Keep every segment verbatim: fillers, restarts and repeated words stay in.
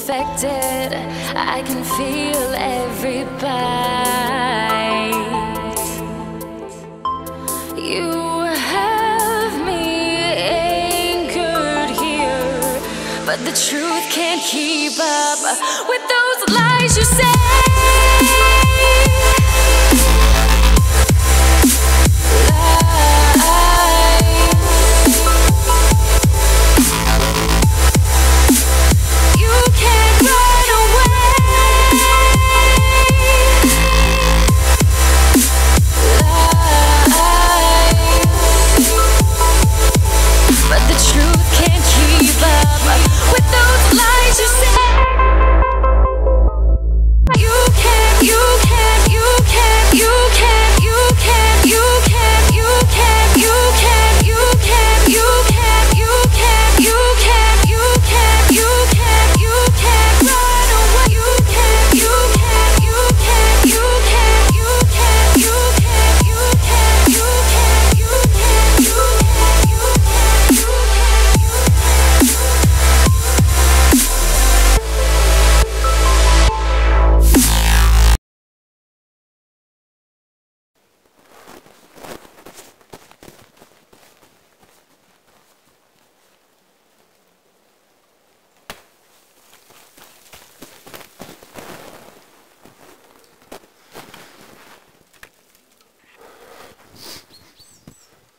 infected. I can feel every bite. You have me anchored here, but the truth can't keep up with those lies you say.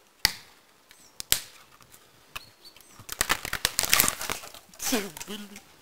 Billy.